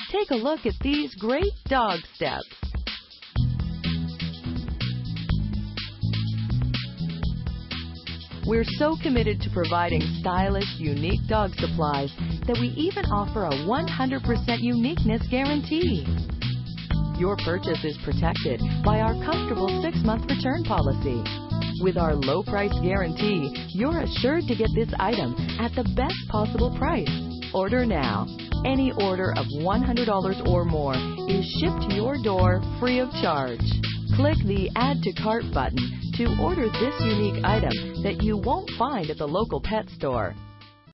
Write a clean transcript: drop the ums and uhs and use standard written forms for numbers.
Take a look at these great dog steps. We're so committed to providing stylish, unique dog supplies that we even offer a 100% uniqueness guarantee. Your purchase is protected by our comfortable 6-month return policy. With our low price guarantee, you're assured to get this item at the best possible price. Order now. Any order of $100 or more is shipped to your door free of charge. Click the Add to Cart button to order this unique item that you won't find at the local pet store.